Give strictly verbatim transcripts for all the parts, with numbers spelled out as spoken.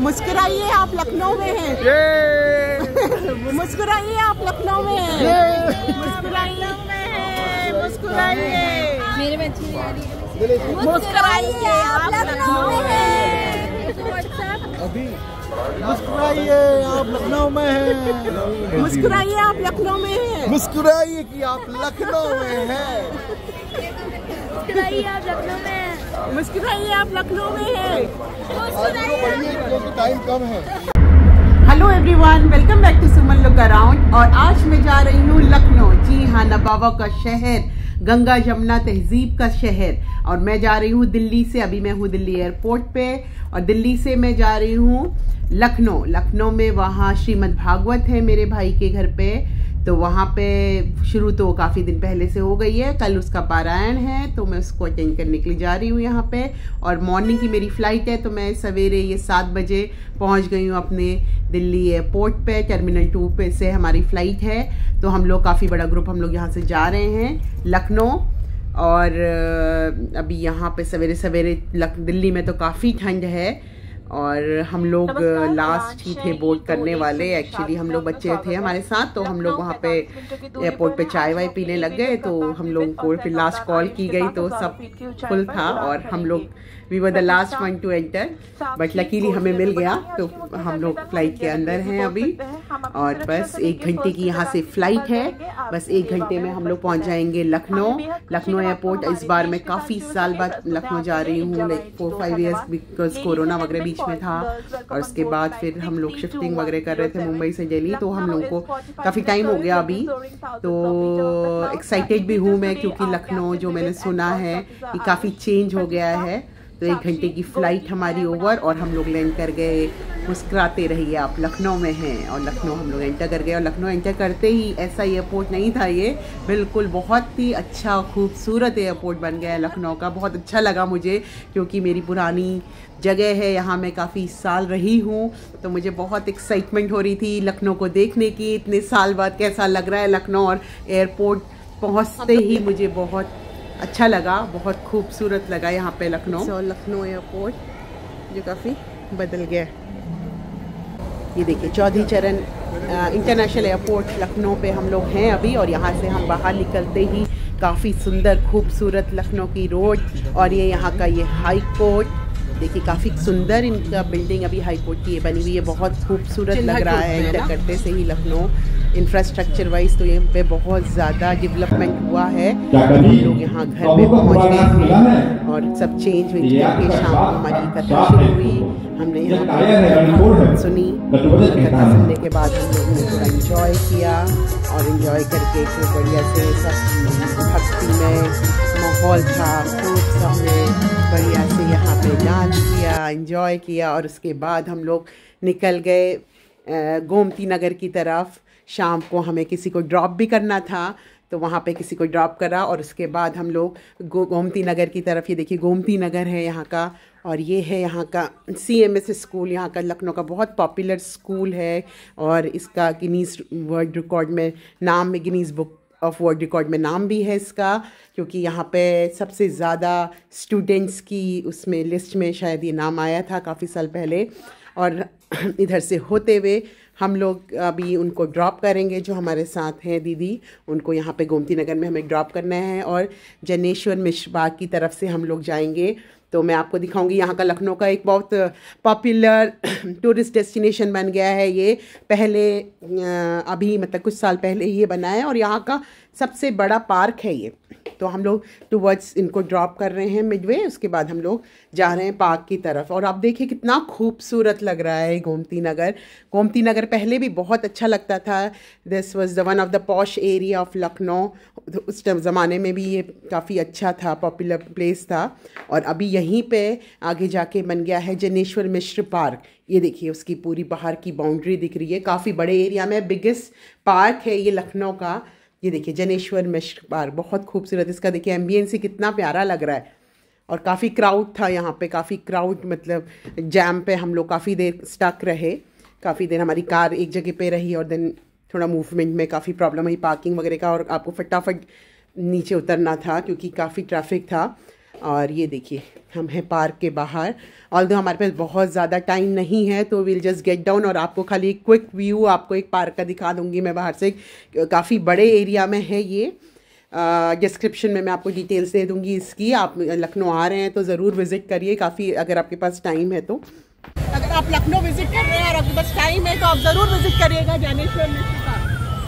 मुस्कुराइए आप लखनऊ में हैं। मुस्कुराइए आप लखनऊ में हैं। मुस्कुराइए मुस्कुराइए मेरे बच्चे मुस्कुराइए आप लखनऊ में हैं। अभी मुस्कुराइए आप लखनऊ में हैं। मुस्कुराइए आप लखनऊ में हैं। मुस्कुराइए कि आप लखनऊ में हैं। मुस्कुराइए आप लखनऊ में हैं। मुस्कुराइए आप लखनऊ में हैं। क्योंकि टाइम कम है। Hello everyone, welcome back to Suman look around. और आज मैं जा रही हूँ लखनऊ। जी हाँ, नवाबों का शहर, गंगा जमुना तहजीब का शहर। और मैं जा रही हूँ दिल्ली से। अभी मैं हूँ दिल्ली एयरपोर्ट पे और दिल्ली से मैं जा रही हूँ लखनऊ। लखनऊ में वहाँ श्रीमद् भागवत है मेरे भाई के घर पे, तो वहाँ पे शुरू तो काफ़ी दिन पहले से हो गई है। कल उसका पारायण है तो मैं उसको अटेंड करने के लिए जा रही हूँ यहाँ पे। और मॉर्निंग की मेरी फ़्लाइट है तो मैं सवेरे ये सात बजे पहुँच गई हूँ अपने दिल्ली एयरपोर्ट पे। टर्मिनल टू पे से हमारी फ़्लाइट है, तो हम लोग काफ़ी बड़ा ग्रुप हम लोग यहाँ से जा रहे हैं लखनऊ। और अभी यहाँ पे सवेरे सवेरे दिल्ली में तो काफ़ी ठंड है और हम लोग लास्ट ही थे बोर्ड करने वाले। एक्चुअली हम लोग बच्चे थे हमारे साथ, तो हम लोग वहाँ पे एयरपोर्ट पे चाय वाय पीने लग गए। तो हम लोग को फिर लास्ट कॉल की गई तो सब फुल था और हम लोग we were the last one to enter, but luckily हमें मिल गया। तो हम लोग फ्लाइट के अंदर हैं अभी और बस एक घंटे की यहाँ से फ्लाइट है। बस एक घंटे में हम लोग पहुँच जाएंगे लखनऊ। लखनऊ एयरपोर्ट इस बार मैं काफ़ी साल बाद लखनऊ जा रही हूँ, like four five years, because corona वगैरह बीच में था। और उसके बाद फिर हम लोग शिफ्टिंग वगैरह कर रहे थे मुंबई से दिल्ली, तो हम लोगों को काफ़ी टाइम हो गया अभी। तो एक्साइटेड भी हूँ मैं, क्योंकि लखनऊ जो मैंने सुना है कि काफ़ी चेंज हो गया है। तो एक घंटे की फ़्लाइट हमारी ओवर और हम लोग लैंड कर गए। मुस्कुराते रहिए आप लखनऊ में हैं। और लखनऊ हम लोग एंटर कर गए और लखनऊ एंटर करते ही ऐसा एयरपोर्ट नहीं था ये, बिल्कुल बहुत ही अच्छा खूबसूरत एयरपोर्ट बन गया है लखनऊ का। बहुत अच्छा लगा मुझे, क्योंकि मेरी पुरानी जगह है, यहाँ मैं काफ़ी साल रही हूँ, तो मुझे बहुत एक्साइटमेंट हो रही थी लखनऊ को देखने की। इतने साल बाद कैसा लग रहा है लखनऊ। और एयरपोर्ट पहुँचते ही मुझे बहुत अच्छा लगा, बहुत खूबसूरत लगा यहाँ पे लखनऊ। सो लखनऊ एयरपोर्ट जो काफ़ी बदल गया। ये देखिए चौधरी चरण इंटरनेशनल एयरपोर्ट लखनऊ पे हम लोग हैं अभी। और यहाँ से हम बाहर निकलते ही काफ़ी सुंदर खूबसूरत लखनऊ की रोड और ये यहाँ का ये हाई कोर्ट देखिए, काफ़ी सुंदर इनका बिल्डिंग अभी हाई कोर्ट की बनी हुई है। बहुत खूबसूरत लग रहा है एंटर करते से ही लखनऊ। इंफ्रास्ट्रक्चर वाइज तो यहाँ पे बहुत ज़्यादा डेवलपमेंट हुआ है। हम लोग यहाँ घर पे पहुँच गए थे और सब चेंज हुई करके शाम को हमारी कथा शुरू हुई। हमने यहाँ पे सुनी, कथा सुनने के बाद हम लोगों ने थोड़ा इंजॉय किया और इंजॉय करके खूब बढ़िया से सब भक्ति में माहौल था। खूब सबने बढ़िया से यहाँ पे डांस किया, इंजॉय किया। और उसके बाद हम लोग निकल गए गोमती नगर की तरफ। शाम को हमें किसी को ड्रॉप भी करना था, तो वहाँ पे किसी को ड्रॉप करा और उसके बाद हम लोग गो गोमती नगर की तरफ। ये देखिए गोमती नगर है यहाँ का, और ये है यहाँ का सी एम एस स्कूल। यहाँ का लखनऊ का बहुत पॉपुलर स्कूल है और इसका गिनीज वर्ल्ड रिकॉर्ड में नाम है, Guinness book of world record में नाम भी है इसका, क्योंकि यहाँ पे सबसे ज़्यादा स्टूडेंट्स की उसमें लिस्ट में शायद ये नाम आया था काफ़ी साल पहले। और इधर से होते हुए हम लोग अभी उनको ड्रॉप करेंगे जो हमारे साथ हैं दीदी, उनको यहाँ पे गोमती नगर में हमें ड्रॉप करना है। और जनेश्वर मिश्र बाग की तरफ से हम लोग जाएंगे। तो मैं आपको दिखाऊंगी यहाँ का लखनऊ का एक बहुत पॉपुलर टूरिस्ट डेस्टिनेशन बन गया है ये। पहले अभी मतलब कुछ साल पहले ही ये बना है और यहाँ का सबसे बड़ा पार्क है ये। तो हम लोग टूवर्ड्स इनको ड्रॉप कर रहे हैं मिडवे, उसके बाद हम लोग जा रहे हैं पार्क की तरफ। और आप देखिए कितना खूबसूरत लग रहा है गोमती नगर। गोमती नगर पहले भी बहुत अच्छा लगता था। This was the one of the posh area of Lucknow. उस ज़माने में भी ये काफ़ी अच्छा था, पॉपुलर प्लेस था। और अभी यहीं पे आगे जाके बन गया है जनेश्वर मिश्र पार्क। ये देखिए उसकी पूरी बाहर की बाउंड्री दिख रही है, काफ़ी बड़े एरिया में बिगेस्ट पार्क है ये लखनऊ का। ये देखिए जनेश्वर मिश्र पार्क बहुत खूबसूरत। इसका देखिए एम्बियंस ही कितना प्यारा लग रहा है। और काफ़ी क्राउड था यहाँ पे, काफ़ी क्राउड मतलब जैम पे हम लोग काफ़ी देर स्टक रहे। काफ़ी देर हमारी कार एक जगह पे रही और देन थोड़ा मूवमेंट में काफ़ी प्रॉब्लम हुई पार्किंग वगैरह का। और आपको फटाफट नीचे उतरना था क्योंकि काफ़ी ट्रैफिक था। और ये देखिए हम हैं पार्क के बाहर। ऑल्दो हमारे पास बहुत ज़्यादा टाइम नहीं है तो विल जस्ट गेट डाउन और आपको खाली एक क्विक व्यू आपको एक पार्क का दिखा दूँगी मैं बाहर से। काफ़ी बड़े एरिया में है ये। डिस्क्रिप्शन uh, में मैं आपको डिटेल्स दे दूँगी इसकी। आप लखनऊ आ रहे हैं तो ज़रूर विज़िट करिए, काफ़ी अगर आपके पास टाइम है तो। अगर आप लखनऊ विज़िट कर रहे हैं और आपके पास टाइम है तो आप ज़रूर विज़िट करिएगा ज्ञानेश्वर नेशनल पार्क।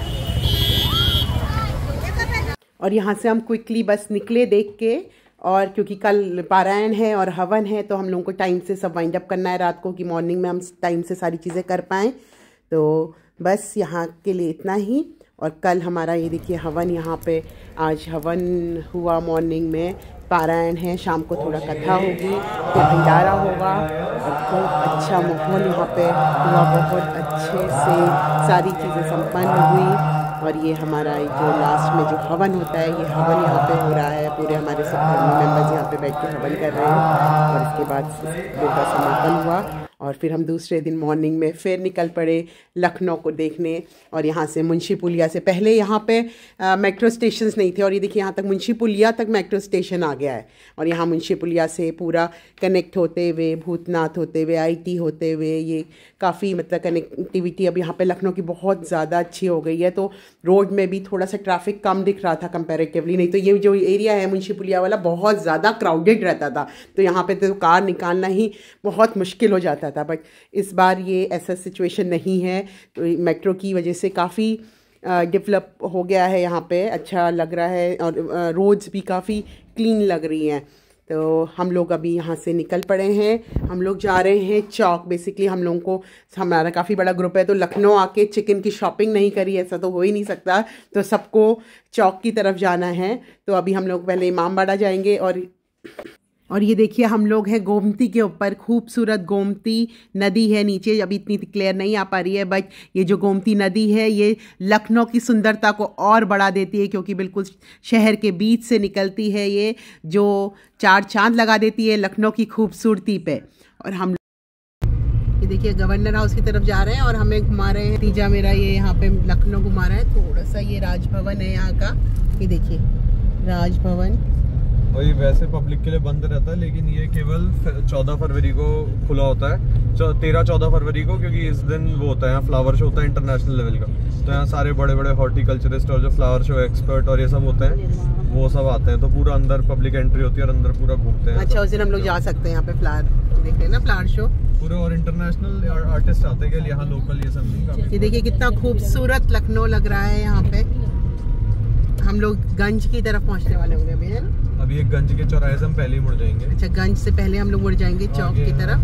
और यहाँ से हम क्विकली बस निकले देख के, और क्योंकि कल पारायण है और हवन है तो हम लोगों को टाइम से सब वाइंड अप करना है रात को, कि मॉर्निंग में हम टाइम से सारी चीज़ें कर पाएँ। तो बस यहाँ के लिए इतना ही। और कल हमारा ये देखिए हवन, यहाँ पे आज हवन हुआ, मॉर्निंग में पारायण है, शाम को थोड़ा कथा होगी, फिर भंडारा होगा और खूब अच्छा माहौल यहाँ पे हुआ, बहुत अच्छे से सारी चीज़ें संपन्न हुई। और ये हमारा जो लास्ट में जो हवन होता है, ये हवन यहाँ पे हो रहा है, पूरे हमारे सब फैमिली मेम्बर्स यहाँ पे बैठ के हवन कर रहे हैं। और इसके बाद दिन का समापन हुआ और फिर हम दूसरे दिन मॉर्निंग में फिर निकल पड़े लखनऊ को देखने। और यहाँ से मुंशी पुलिया से, पहले यहाँ पे मेट्रो स्टेशंस नहीं थे और ये देखिए यहाँ तक मुंशी पुलिया तक मेट्रो स्टेशन आ गया है। और यहाँ मुंशी पुलिया से पूरा कनेक्ट होते हुए, भूतनाथ होते हुए, आईटी होते हुए, ये काफ़ी मतलब कनेक्टिविटी अब यहाँ पे लखनऊ की बहुत ज़्यादा अच्छी हो गई है। तो रोड में भी थोड़ा सा ट्रैफिक कम दिख रहा था कंपैरेटिवली, नहीं तो ये जो एरिया है मुंशी पुलिया वाला बहुत ज़्यादा क्राउडेड रहता था, तो यहाँ पे तो कार निकालना ही बहुत मुश्किल हो जाता था। बट इस बार ये ऐसा सिचुएशन नहीं है, तो मेट्रो की वजह से काफ़ी डेवलप हो गया है, यहाँ पे अच्छा लग रहा है और रोड्स भी काफ़ी क्लीन लग रही हैं। तो हम लोग अभी यहाँ से निकल पड़े हैं, हम लोग जा रहे हैं चौक। बेसिकली हम लोगों को, हमारा काफ़ी बड़ा ग्रुप है तो लखनऊ आके चिकन की शॉपिंग नहीं करी, ऐसा तो हो ही नहीं सकता, तो सबको चौक की तरफ जाना है। तो अभी हम लोग पहले इमामबाड़ा जाएंगे। और और ये देखिए हम लोग हैं गोमती के ऊपर, खूबसूरत गोमती नदी है नीचे, अभी इतनी क्लियर नहीं आ पा रही है, बट ये जो गोमती नदी है ये लखनऊ की सुंदरता को और बढ़ा देती है, क्योंकि बिल्कुल शहर के बीच से निकलती है ये, जो चार चांद लगा देती है लखनऊ की खूबसूरती पे। और हम ये देखिए गवर्नर हाउस की तरफ जा रहे हैं और हमें घुमा रहे हैं, तीजा मेरा ये यहाँ पे लखनऊ घुमा रहा है थोड़ा सा। ये राजभवन है यहाँ का, ये देखिए राजभवन। वही वैसे पब्लिक के लिए बंद रहता है, लेकिन ये केवल चौदह फरवरी को खुला होता है, तेरह चौदह फरवरी को, क्योंकि इस दिन वो होता है यहाँ फ्लावर शो होता है इंटरनेशनल लेवल का। तो यहाँ सारे बड़े बड़े हॉर्टिकल्चरिस्ट और जो फ्लावर शो एक्सपर्ट और ये सब होते हैं वो सब आते हैं, तो पूरा अंदर पब्लिक एंट्री होती है और अंदर पूरा घूमते हैं। अच्छा, उस दिन हम लोग जा सकते हैं यहाँ पे फ्लावर देखते हैं ना, फ्लावर शो पूरे। और इंटरनेशनल आर्टिस्ट आते हैं, यहाँ लोकल ये सब नहीं। ये देखिए कितना खूबसूरत लखनऊ लग रहा है यहाँ पे। हम लोग गंज की तरफ पहुँचने वाले होंगे अभी, है ना? अभी एक गंज के चौराहे से हम पहले ही मुड़ जाएंगे। अच्छा, गंज से पहले हम लोग मुड़ जाएंगे चौक की तरफ।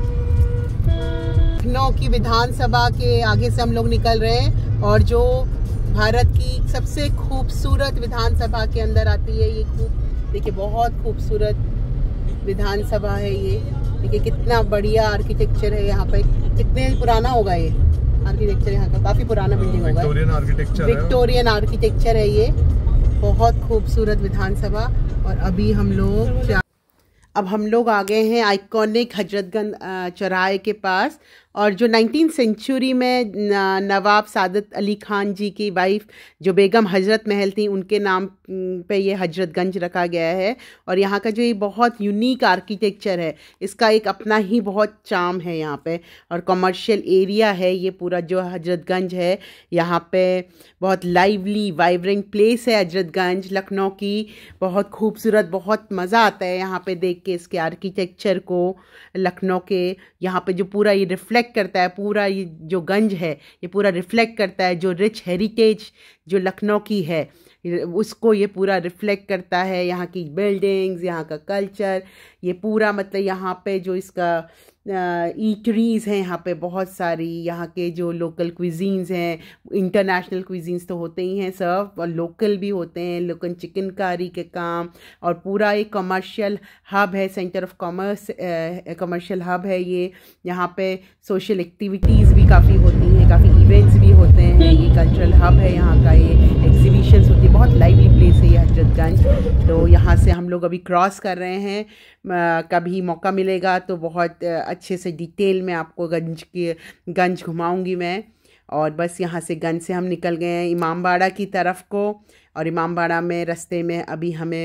लखनऊ की विधानसभा के आगे से हम लोग निकल रहे हैं, और जो भारत की सबसे खूबसूरत विधानसभा के अंदर आती है ये, खूब देखिए बहुत खूबसूरत विधानसभा है ये। देखिए कितना बढ़िया आर्किटेक्चर है यहाँ पे, कितने पुराना होगा ये आर्किटेक्चर, यहाँ का काफी पुराना बिल्डिंग होगा, विक्टोरियन आर्किटेक्चर विक्टोरियन आर्किटेक्चर है ये, बहुत खूबसूरत विधानसभा। और अभी हम लोग अब हम लोग आ गए हैं आइकॉनिक हजरतगंज चौराहे के पास, और जो नाइनटीन सेंचुरी में नवाब सादत अली खान जी की वाइफ जो बेगम हजरत महल थी, उनके नाम पे ये हजरतगंज रखा गया है। और यहाँ का जो ये बहुत यूनिक आर्किटेक्चर है, इसका एक अपना ही बहुत चार्म है यहाँ पे। और कमर्शियल एरिया है ये पूरा जो हजरतगंज है, यहाँ पे बहुत लाइवली वाइब्रेंट प्लेस है हजरतगंज लखनऊ की, बहुत खूबसूरत, बहुत मज़ा आता है यहाँ पे देख के इसके आर्किटेक्चर को, लखनऊ के। यहाँ पे जो पूरा ये रिफ्लेक्ट करता है, पूरा ये जो गंज है ये पूरा रिफ्लेक्ट करता है जो रिच हेरिटेज जो लखनऊ की है, उसको ये पूरा रिफ्लेक्ट करता है। यहाँ की बिल्डिंग्स, यहाँ का कल्चर, ये पूरा मतलब यहाँ पे जो इसका ईटरीज़ हैं यहाँ पे बहुत सारी, यहाँ के जो लोकल क्विजीन्स हैं, इंटरनेशनल क्विजीन्स तो होते ही हैं सर्व, और लोकल भी होते हैं, लोकल चिकनकारी के काम। और पूरा एक कमर्शियल हब है, centre of commerce commercial hub है ये। यहाँ पे सोशल एक्टिविटीज़ भी काफ़ी होती हैं, काफ़ी इवेंट्स भी होते हैं, ये कल्चरल हब है यहाँ का, ये एग्जीबिशंस होती है, बहुत लाइवली प्लेस है ये हजरतगंज। तो यहाँ से हम लोग अभी क्रॉस कर रहे हैं, कभी मौका मिलेगा तो बहुत अच्छे से डिटेल में आपको गंज के गंज घुमाऊंगी मैं। और बस यहाँ से गंज से हम निकल गए हैं इमामबाड़ा की तरफ को, और इमामबाड़ा में रास्ते में अभी हमें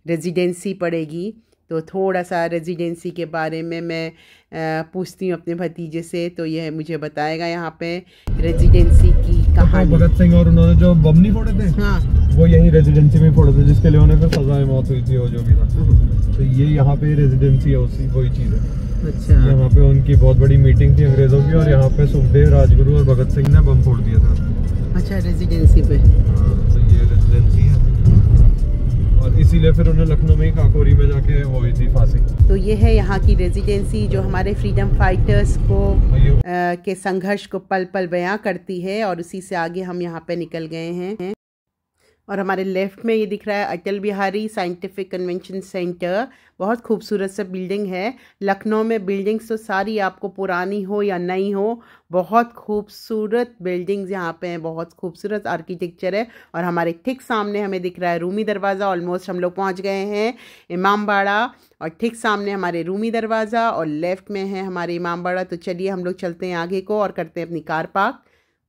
रेजिडेंसी पड़ेगी। तो थोड़ा सा रेजिडेंसी के बारे में मैं आ, पूछती हूँ अपने भतीजे से, तो यह मुझे बताएगा यहाँ पे रेजिडेंसी की कहानी। भगत सिंह और उन्होंने जो बम नहीं फोड़े थे, हाँ, वो यही रेजिडेंसी में फोड़े थे, जिसके लिए उन्हें फिर सजाए मौत हुई थी, वो जो भी था। तो ये यहाँ पे रेजिडेंसी है, उसी वही चीज़ है। अच्छा, यहाँ पे उनकी बहुत बड़ी मीटिंग थी अंग्रेजों की, और यहाँ पे सुखदेव, राजगुरु और भगत सिंह ने बम फोड़ दिया था। अच्छा, रेजिडेंसी पे। तो ये रेजिडेंसी है, और इसीलिए फिर उन्हें लखनऊ में ही काकोरी में जाके हुई थी फांसी। तो ये है यहाँ की रेजिडेंसी, जो हमारे फ्रीडम फाइटर्स को आ, के संघर्ष को पल पल बयां करती है। और उसी से आगे हम यहाँ पे निकल गए हैं, और हमारे लेफ्ट में ये दिख रहा है Atal Bihari scientific convention centre. बहुत खूबसूरत सा बिल्डिंग है। लखनऊ में बिल्डिंग्स तो सारी, आपको पुरानी हो या नई हो, बहुत खूबसूरत बिल्डिंग्स यहाँ पे हैं, बहुत खूबसूरत आर्किटेक्चर है। और हमारे ठीक सामने हमें दिख रहा है रूमी दरवाज़ा। ऑलमोस्ट हम लोग पहुँच गए हैं इमामबाड़ा, और ठीक सामने हमारे रूमी दरवाज़ा, और लेफ्ट में है हमारे इमामबाड़ा। तो चलिए हम लोग चलते हैं आगे को और करते हैं अपनी कार पार्क।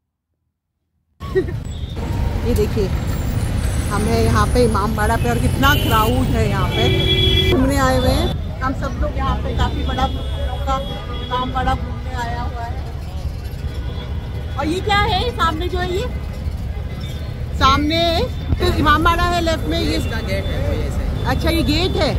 ये देखिए, हम हैं यहाँ पे इमामबाड़ा पे, और कितना क्राउड है यहाँ पे। घूमने आए हुए हैं हम सब लोग यहाँ पे, काफ़ी बड़ा लोग का इमामबाड़ा घूमने आया हुआ है। और ये क्या है सामने जो है, ये सामने तो इमामबाड़ा है, लेफ्ट में ये इसका गेट है। अच्छा, ये गेट है,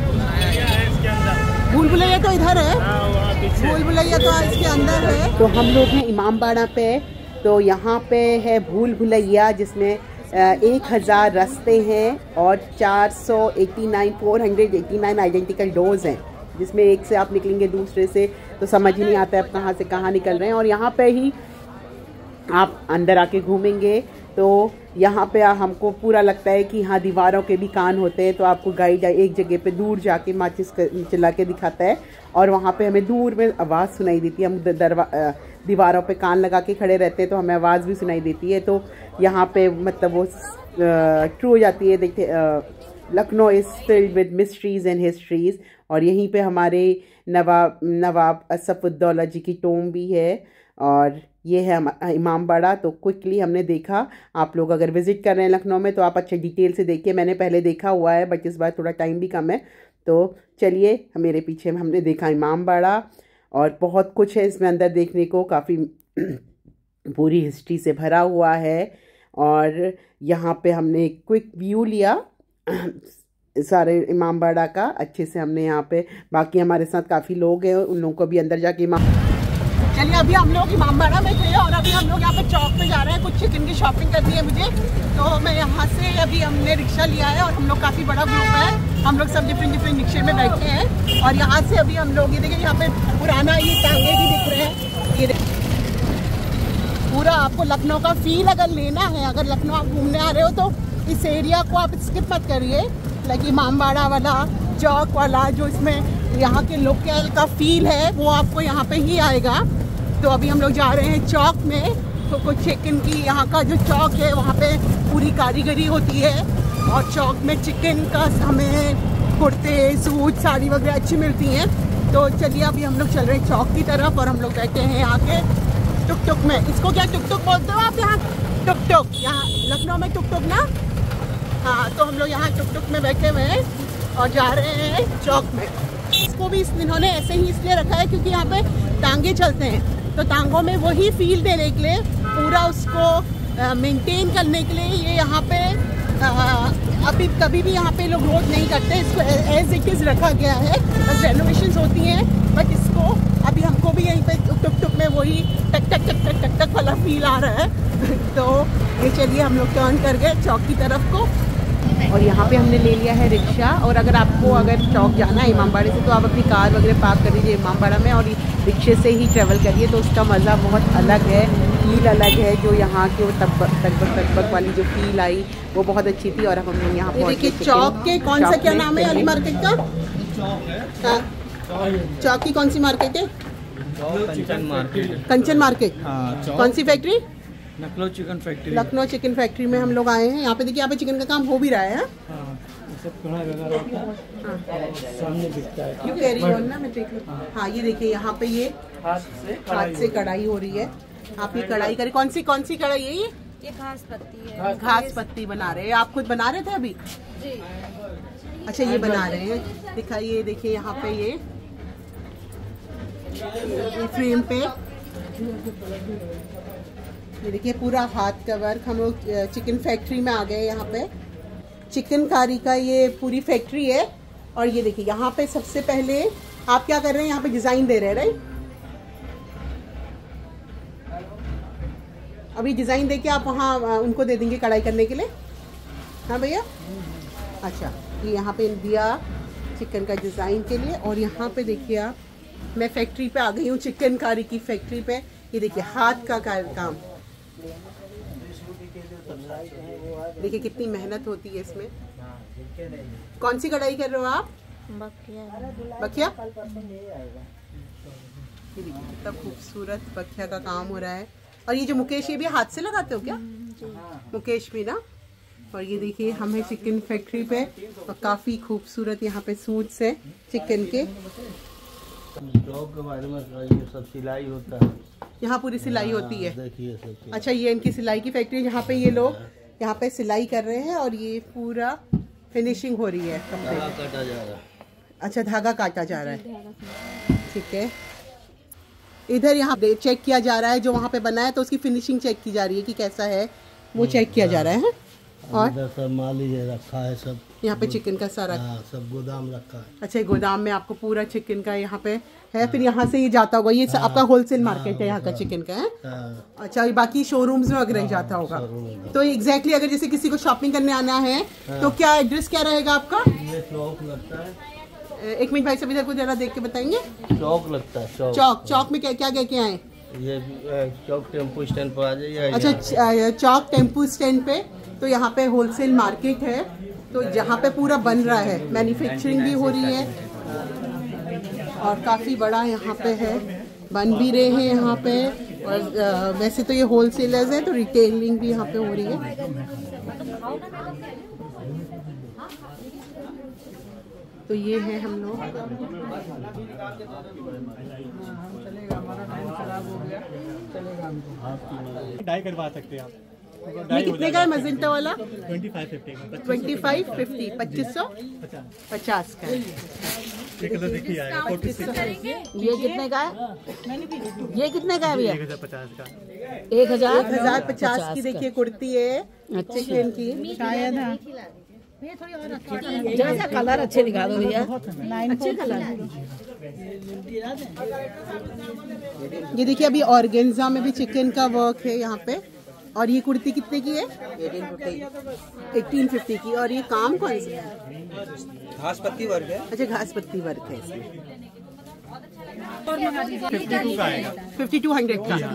भूल भुलैया तो इधर है, भूल भुलैया तो इसके अंदर है। तो हम लोग हैं इमामबाड़ा पे, तो यहाँ पे है भूल भुलैया, जिसमें एक हज़ार रास्ते हैं और चार सौ eighty nine four hundred eighty nine identical doors हैं, जिसमें एक से आप निकलेंगे दूसरे से तो समझ ही नहीं आता है आप कहाँ से कहाँ निकल रहे हैं। और यहाँ पे ही आप अंदर आके घूमेंगे तो यहाँ पे हमको पूरा लगता है कि हाँ दीवारों के भी कान होते हैं। तो आपको गाइड एक जगह पे दूर जाके माचिस चला के दिखाता है, और वहाँ पे हमें दूर में आवाज़ सुनाई देती है। हम दरवा दीवारों पे कान लगा के खड़े रहते हैं तो हमें आवाज़ भी सुनाई देती है। तो यहाँ पे मतलब वो ट्रू हो जाती है। देखते Lucknow is filled with mysteries and histories, और यहीं पे हमारे नवाब नवाब असफुद्दौला जी की टोम भी है, और ये है इमामबाड़ा। तो क्विकली हमने देखा, आप लोग अगर विज़िट कर रहे हैं लखनऊ में तो आप अच्छे डिटेल से देखिए। मैंने पहले देखा हुआ है, बट इस बार थोड़ा टाइम भी कम है। तो चलिए, मेरे पीछे हमने देखा इमामबाड़ा, और बहुत कुछ है इसमें अंदर देखने को, काफ़ी पूरी हिस्ट्री से भरा हुआ है। और यहाँ पे हमने एक क्विक व्यू लिया सारे इमामबाड़ा का, अच्छे से हमने यहाँ पे, बाकी हमारे साथ काफ़ी लोग हैं, उन लोगों को भी अंदर जाके इमाम। चलिए, अभी हम लोग इमामबाड़ा में थे और अभी हम लोग यहाँ पे चौक पे जा रहे हैं, कुछ चिकन की शॉपिंग करनी है मुझे। तो मैं यहाँ से अभी हमने रिक्शा लिया है, और हम लोग काफ़ी बड़ा ग्रुप है, हम लोग सब डिफरेंट डिफरेंट रिक्शे में बैठे हैं। और यहाँ से अभी हम लोग ये देखिए, यहाँ पे पुराना ये टांगे भी दिख रहे हैं। ये पूरा आपको लखनऊ का फील अगर लेना है, अगर लखनऊ आप घूमने आ रहे हो तो इस एरिया को आप स्किप मत करिए। लाइक इमामबाड़ा वाला चौक वाला जो इसमें यहाँ के लोकल का फील है वो आपको यहाँ पे ही आएगा। तो अभी हम लोग जा रहे हैं चौक में, तो कुछ चिकन की, यहाँ का जो चौक है वहाँ पे पूरी कारीगरी होती है, और चौक में चिकन का हमें कुर्ते सूट साड़ी वगैरह अच्छी मिलती हैं। तो चलिए, अभी हम लोग चल रहे हैं चौक की तरफ, और हम लोग बैठे हैं यहाँ के टुक टुक में। इसको क्या टुक टुक बोलते हो आप यहाँ? टुक टुक, यहाँ लखनऊ में टुक टुक ना। हाँ, तो हम लोग यहाँ टुक टुक में बैठे हुए हैं और जा रहे हैं चौक में। इसको भी इन्होंने ऐसे ही इसलिए रखा है क्योंकि यहाँ पे टांगे चलते हैं, तो टांगों में वही फील देने के लिए, पूरा उसको मेंटेन करने के लिए ये यहाँ पे आ, अभी कभी भी यहाँ पे लोग रोड नहीं करते, इसको एज इट इज़ रखा गया है। बस रेनोवेशंस होती हैं, बट इसको अभी हमको भी यहीं पे टुक टुक में वही टक टक टक टक टक टक वाला फील आ रहा है। तो ये चलिए, हम लोग टर्न कर गए चौक की तरफ को, और यहाँ पे हमने ले लिया है रिक्शा। और अगर आपको अगर चौक जाना है इमामबाड़े से तो आप अपनी कार वगैरह पार्क कर दीजिए इमामबाड़ा में, और रिक्शे से ही ट्रैवल करिए, तो उसका मज़ा बहुत अलग है, फील अलग है। जो यहाँ की वो तकबक तकबक तकबक वाली जो फील आई वो बहुत अच्छी थी। और हम लोग यहाँ देखिए चौक के कौन सा क्या नाम है अली मार्केट का? चौक की कौन सी मार्केट है? कंचन मार्केट। कंचन मार्केट, कौन सी factory? Lucknow chikan factory. Lucknow chikan factory में हम लोग आए हैं। यहाँ पे देखिए, यहाँ पे चिकन का काम हो भी रहा है। सामने दिखता है। क्यों कह रही हो ना, मैं देख लूँ। हाँ, ये देखिए, यहाँ पे ये हाथ से हाथ से कढ़ाई हो रही है। आप ये कढ़ाई करें, कौन सी कौन सी कढ़ाई है ये? ये घास पत्ती है। घास पत्ती बना रहे हैं। आप खुद बना रहे थे अभी? जी। अच्छा ये बना रहे हैं, दिखाइए। देखिए यहाँ पे ये ये फ्रेम पे ये देखिए पूरा हाथ का वर्क। हम लोग चिकन फैक्ट्री में आ गए। यहाँ पे चिकन कारी का ये पूरी फैक्ट्री है। और ये देखिए यहाँ पे सबसे पहले आप क्या कर रहे हैं, यहाँ पे डिजाइन दे रहे हैं, राइट? अभी डिजाइन देके आप वहाँ उनको दे देंगे कढ़ाई करने के लिए। हाँ भैया, अच्छा ये यहाँ पे दिया चिकन का डिजाइन के लिए। और यहाँ पे देखिए आप, मैं फैक्ट्री पे आ गई हूँ, चिकन कारी की फैक्ट्री पे। ये देखिए हाथ का काम, देखिए कितनी मेहनत होती है इसमें। कौन सी कढ़ाई कर रहे हो आप? बखिया। बखिया, कितना खूबसूरत बखिया का काम हो रहा है। और ये जो मुकेश, ये भी हाथ से लगाते हो क्या? मुकेश भी ना। और ये देखिए हम है चिकन फैक्ट्री पे, और काफी खूबसूरत यहाँ पे सूट्स है चिकन के। जॉब के बारे में ये सब सिलाई होता है, यहाँ पूरी सिलाई होती है। देखिए सब। अच्छा ये इनकी सिलाई की फैक्ट्री है। यहाँ पे ये लोग यहाँ पे सिलाई कर रहे हैं और ये पूरा फिनिशिंग हो रही है। धागा काटा जा रहा है। अच्छा धागा काटा जा रहा है, ठीक है। इधर यहाँ चेक किया जा रहा है, जो वहाँ पे बना है तो उसकी फिनिशिंग चेक की जा रही है कि कैसा है, वो चेक किया जा रहा है। और इधर सब माल ही रखा है, सब यहाँ पे चिकन का सारा। हाँ, सब गोदाम रखा है। अच्छा गोदाम में आपको पूरा चिकन का यहाँ पे है, फिर यहाँ से ये जाता होगा। ये आपका होलसेल मार्केट है यहाँ का चिकन का है। हाँ, अच्छा ये बाकी शोरूम्स में वगैरह जाता होगा। तो एग्जैक्टली अगर जैसे किसी को शॉपिंग करने आना है तो क्या एड्रेस क्या रहेगा आपका? ये चौक लगता है। एक मिनट भाई साहब, इधर को जरा देख के बताएंगे। चौक लगता है, चौक। चौक चौक में क्या क्या क्या क्या है? ये चौक टेम्पो स्टैंड पर आ जाइए। अच्छा चौक टेम्पो स्टैंड पे, तो यहाँ पे होलसेल मार्केट है। तो जहाँ पे पूरा बन रहा है, मैन्युफैक्चरिंग भी हो रही है और काफ़ी बड़ा यहाँ पे है, बन भी रहे हैं यहाँ पे। और आ, वैसे तो ये होलसेलर्स है, तो रिटेलिंग भी यहाँ पे हो रही है। तो ये है हम लोग। डाई करवा सकते हैं आप। ये कितने का है मजेंटा वाला? ट्वेंटी फाइव फिफ्टी का। ट्वेंटी फाइव फिफ्टी पच्चीस सौ पचास का है। ये कलर देखिए आएगा फोर्टी सिक्स। ये कितने का है? ये कितने का है भैया? एक हजार पचास का। एक हजार एक हजार पचास की देखिए कुर्ती है चिकन की, शायद। हाँ जैसा कलर अच्छे दिखा दो भैया, अच्छे कलर। ये देखिए अभी ऑर्गेन्जा में भी चिकन का वर्क है यहाँ पे। और ये कुर्ती कितने की है? एटीन फिफ्टी की। और ये काम कौन सा है? घास पत्ती वर्क है। अच्छा घास पत्ती वर्क है इसमें। फिफ्टी टू का आएगा। फिफ्टी टू हंड्रेड का।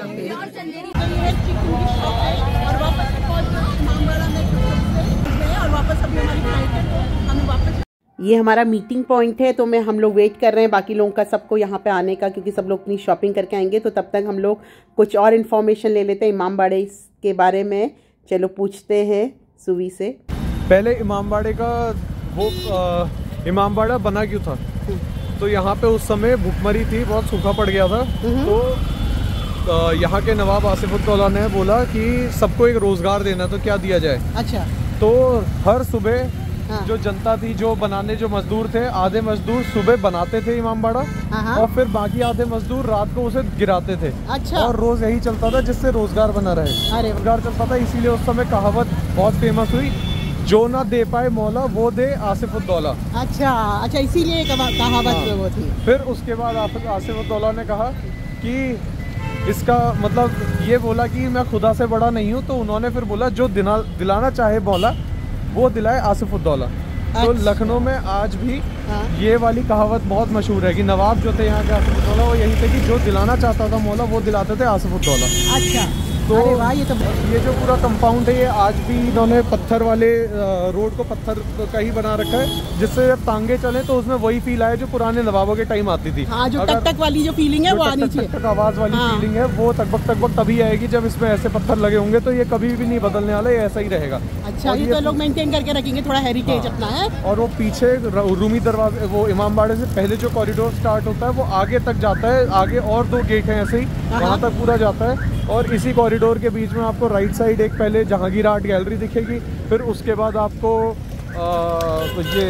और वापस अभी हमारी फ्लाइट है, तो हमें वापस ये हमारा मीटिंग पॉइंट है। तो मैं हम लोग वेट कर रहे हैं बाकी लोगों का, सबको यहाँ पे आने का, क्योंकि सब लोग अपनी शॉपिंग करके आएंगे। तो तब तक हम लोग कुछ और इन्फॉर्मेशन ले लेते हैं इमामबाड़े के बारे में। चलो पूछते हैं सुवी से। पहले इमामबाड़े का वो आ, इमामबाड़ा बना क्यों था? तो यहाँ पे उस समय भूखमरी थी, बहुत सूखा पड़ गया था। तो आ, यहाँ के नवाब आसिफुद्दौला ने बोला कि सबको एक रोजगार देना, तो क्या दिया जाए। अच्छा तो हर सुबह हाँ। जो जनता थी, जो बनाने जो मजदूर थे, आधे मजदूर सुबह बनाते थे इमामबाड़ा, हाँ। और फिर बाकी आधे मजदूर रात को उसे गिराते थे। अच्छा। और रोज यही चलता था, जिससे रोजगार बना रहे। अरे रोजगार चलता था, इसीलिए उस समय कहावत बहुत फेमस हुई, जो ना दे पाए मौला वो दे आसिफुद्दौला। अच्छा अच्छा, इसीलिए कहावत हाँ। वो थी। फिर उसके बाद आसिफुद्दौला ने कहा कि इसका मतलब ये बोला कि मैं खुदा से बड़ा नहीं हूँ। तो उन्होंने फिर बोला जो दिला दिलाना चाहे मौला वो दिलाए आसिफुद्दौला। तो लखनऊ में आज भी हाँ। ये वाली कहावत बहुत मशहूर है कि नवाब जो थे यहाँ के आसिफुद्दौला, वो यही थे कि जो दिलाना चाहता था मौला वो दिलाते थे आसिफुद्दौला। अच्छा। तो अरे वाह, ये तो ये जो पूरा कंपाउंड है, ये आज भी इन्होंने पत्थर वाले रोड को पत्थर का ही बना रखा है, जिससे जब टांगे चले तो उसमें वही फील आए जो पुराने नवाबों के टाइम आती थी। हाँ, जो टक टक वाली जो फीलिंग है वो आनी चाहिए। टक टक आवाज वाली हाँ। फीलिंग है, वो तकबक तकबक तभी आएगी जब इसमें ऐसे पत्थर लगे होंगे। तो ये कभी भी नहीं बदलने वाला, ये ऐसा ही रहेगा। अच्छा, ये तो लोग मेंटेन करके रखेंगे, थोड़ा हेरिटेज अपना है। और वो पीछे रूमी दरवाजे, वो इमामबाड़े से पहले जो कॉरिडोर स्टार्ट होता है वो आगे तक जाता है। आगे और दो गेट हैं ऐसे ही, वहाँ तक पूरा जाता है। और इसी कॉरिडोर के बीच में आपको राइट साइड एक पहले जहांगीर आर्ट गैलरी दिखेगी, फिर उसके बाद आपको ये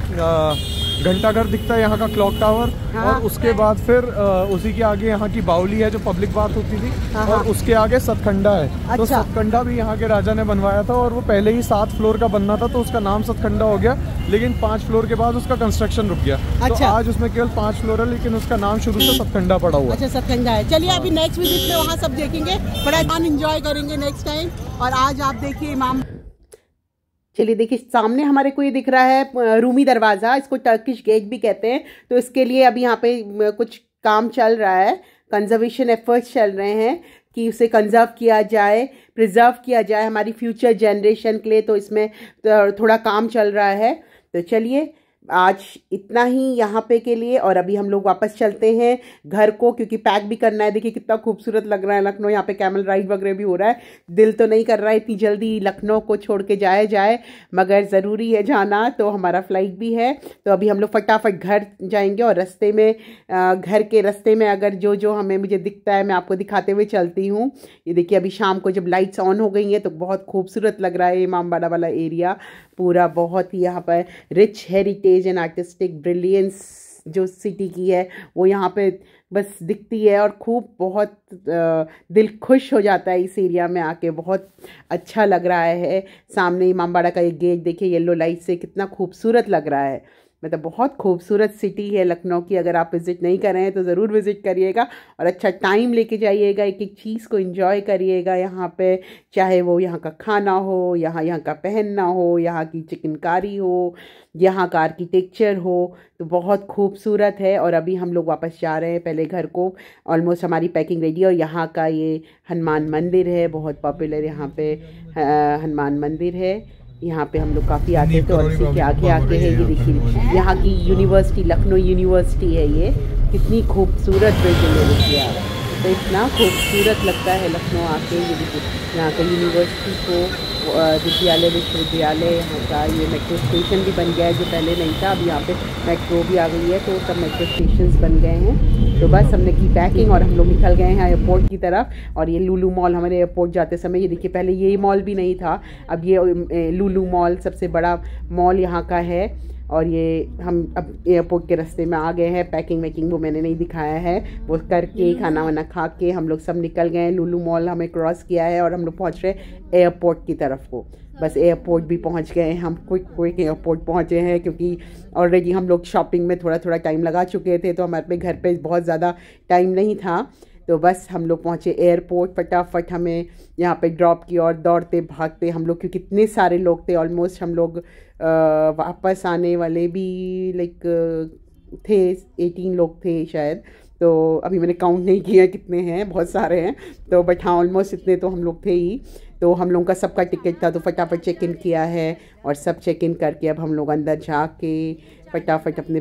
घंटा घर दिखता है, यहाँ का क्लॉक टावर। हाँ। और उसके बाद फिर आ, उसी के आगे यहाँ की बावली है जो पब्लिक बात होती थी। हाँ। और उसके आगे सतखंडा है। तो अच्छा। सतखंडा भी यहाँ के राजा ने बनवाया था और वो पहले ही सात फ्लोर का बनना था, तो उसका नाम सतखंडा हो गया। लेकिन पाँच फ्लोर के बाद उसका कंस्ट्रक्शन रुक गया। अच्छा। तो आज उसमें केवल पाँच फ्लोर है, लेकिन उसका नाम शुरू से सतखंडा पड़ा हुआ है। अच्छा, सतखंडा है। चलिए अभी नेक्स्ट विजिट में वहाँ सब देखेंगे, बड़ा एंजॉय करेंगे नेक्स्ट टाइम। और आज आप देखिए इमाम, चलिए देखिए सामने हमारे को ये दिख रहा है रूमी दरवाज़ा, इसको टर्किश गेट भी कहते हैं। तो इसके लिए अभी यहाँ पे कुछ काम चल रहा है, कंजर्वेशन एफर्ट्स चल रहे हैं कि उसे कंजर्व किया जाए, प्रिजर्व किया जाए हमारी फ्यूचर जनरेशन के लिए। तो इसमें थोड़ा काम चल रहा है। तो चलिए आज इतना ही यहाँ पे के लिए, और अभी हम लोग वापस चलते हैं घर को, क्योंकि पैक भी करना है। देखिए कितना खूबसूरत लग रहा है लखनऊ, यहाँ पे कैमल राइड वगैरह भी हो रहा है। दिल तो नहीं कर रहा है इतनी जल्दी लखनऊ को छोड़ के जाया जाए, मगर ज़रूरी है जाना, तो हमारा फ्लाइट भी है। तो अभी हम लोग फटाफट घर जाएंगे, और रास्ते में घर के रास्ते में अगर जो जो हमें मुझे दिखता है मैं आपको दिखाते हुए चलती हूँ। ये देखिए अभी शाम को जब लाइट्स ऑन हो गई हैं तो बहुत खूबसूरत लग रहा है इमामबाड़ा वाला एरिया पूरा। बहुत ही यहाँ पर rich heritage and artistic brilliance जो सिटी की है वो यहाँ पे बस दिखती है, और खूब बहुत आ, दिल खुश हो जाता है इस एरिया में आके। बहुत अच्छा लग रहा है। सामने इमामबाड़ा का ये गेट देखिए येलो लाइट से कितना खूबसूरत लग रहा है। मतलब बहुत खूबसूरत सिटी है लखनऊ की। अगर आप विज़िट नहीं कर रहे हैं तो ज़रूर विज़िट करिएगा, और अच्छा टाइम लेके जाइएगा, एक एक चीज़ को एंजॉय करिएगा यहाँ पे, चाहे वो यहाँ का खाना हो, यहाँ यहाँ का पहनना हो, यहाँ की चिकनकारी हो, यहाँ का आर्किटेक्चर हो। तो बहुत खूबसूरत है। और अभी हम लोग वापस जा रहे हैं पहले घर को। ऑलमोस्ट हमारी पैकिंग रेडी है। और यहाँ का ये हनुमान मंदिर है, बहुत पॉपुलर यहाँ पे हनुमान मंदिर है। यहाँ पे हम लोग काफ़ी आते थे, और इसी के आगे आके है ये देखिए यहाँ की यूनिवर्सिटी, लखनऊ यूनिवर्सिटी है। ये कितनी खूबसूरत बिल्डिंग है देखिए, तो इतना खूबसूरत लगता है लखनऊ आके। ये देखिए यहाँ का यूनिवर्सिटी को विद्यालय विश्वविद्यालय, यहाँ का ये मेट्रो स्टेशन भी बन गया है जो पहले नहीं था। अब यहाँ पे मेट्रो भी आ गई है, तो सब मेट्रो स्टेशंस बन गए हैं। तो बस हमने की पैकिंग और हम लोग निकल गए हैं एयरपोर्ट की तरफ। और ये लुलु मॉल हमारे एयरपोर्ट जाते समय, ये देखिए पहले ये मॉल भी नहीं था, अब ये लुलु मॉल सबसे बड़ा मॉल यहाँ का है। और ये हम अब एयरपोर्ट के रास्ते में आ गए हैं। पैकिंग वैकिंग वो मैंने नहीं दिखाया है, वो करके खाना वाना खा के हम लोग सब निकल गए हैं। लुलु मॉल हमें क्रॉस किया है और हम लोग पहुँच रहे एयरपोर्ट की तरफ को। बस एयरपोर्ट भी पहुंच गए हैं हम, क्विक क्विक एयरपोर्ट पहुंचे हैं, क्योंकि ऑलरेडी हम लोग शॉपिंग में थोड़ा थोड़ा टाइम लगा चुके थे, तो हमारे पे घर पे बहुत ज़्यादा टाइम नहीं था। तो बस हम लोग पहुँचे एयरपोर्ट, फटाफट हमें यहाँ पे ड्रॉप किया और दौड़ते भागते हम लोग, क्योंकि कितने सारे लोग थे। ऑलमोस्ट हम लोग आ, वापस आने वाले भी लाइक थे एटीन लोग थे शायद। तो अभी मैंने काउंट नहीं किया कितने हैं, बहुत सारे हैं। तो बट हाँ ऑलमोस्ट इतने तो हम लोग थे ही। तो हम लोगों का सबका टिकट था, तो फटाफट चेक इन किया है, और सब चेक इन करके अब हम लोग अंदर जाके फटाफट अपने,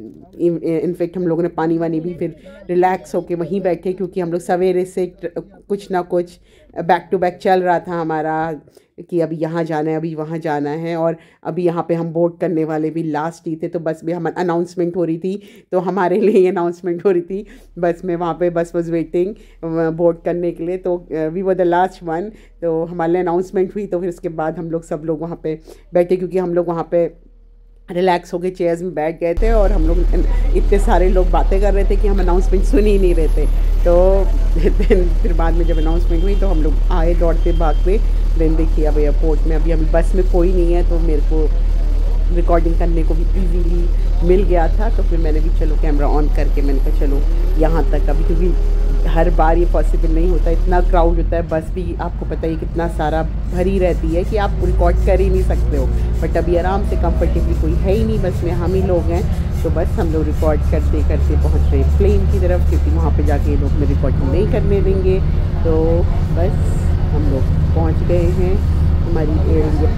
इनफेक्ट हम लोगों ने पानी वानी भी फिर रिलैक्स होके वहीं बैठे, क्योंकि हम लोग सवेरे से कुछ ना कुछ बैक टू बैक चल रहा था हमारा कि अभी यहाँ जाना है, अभी वहाँ जाना है। और अभी यहाँ पे हम बोर्ड करने वाले भी लास्ट ही थे, तो बस में हम अनाउंसमेंट हो रही थी, तो हमारे लिए अनाउंसमेंट हो रही थी बस में। वहाँ पे बस वॉज वेटिंग बोर्ड करने के लिए, तो we were the last one. तो हमारे अनाउंसमेंट हुई, तो फिर उसके बाद हम लोग सब लोग वहाँ पे बैठे, क्योंकि हम लोग वहाँ पे रिलैक्स होके चेयर्स में बैठ गए थे, और हम लोग इतने सारे लोग बातें कर रहे थे कि हम अनाउंसमेंट सुन ही नहीं रहे थे। तो फिर बाद में जब अनाउंसमेंट हुई तो हम लोग आए दौड़ते भागते। देन देखिए अब एयरपोर्ट में अभी हम बस में कोई नहीं है, तो मेरे को रिकॉर्डिंग करने को भी इजीली मिल गया था। तो फिर मैंने भी चलो कैमरा ऑन करके मैंने कहा चलो यहाँ तक, अभी क्योंकि हर बार ये पॉसिबल नहीं होता, इतना क्राउड होता है। बस भी आपको पता ही कितना सारा भरी रहती है कि आप रिकॉर्ड कर ही नहीं सकते हो। बट अभी आराम से कंफर्टेबली कोई है ही नहीं बस में, हम ही लोग हैं। तो बस हम लोग रिकॉर्ड करते करते पहुँच रहे प्लेन की तरफ, क्योंकि वहाँ पे जाके लोग में रिकॉर्डिंग नहीं करने देंगे। तो बस हम लोग पहुँच गए हैं हमारी एयर।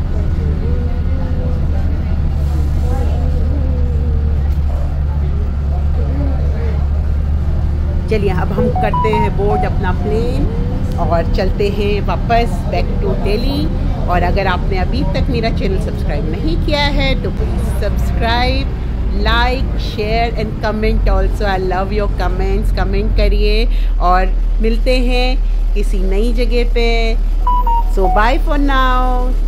चलिए अब हम करते हैं बोर्ड अपना प्लेन और चलते हैं वापस बैक टू दिल्ली। और अगर आपने अभी तक मेरा चैनल सब्सक्राइब नहीं किया है तो please subscribe, like, share and comment also. I love your comments, comment करिए। और मिलते हैं किसी नई जगह पे। So bye for now.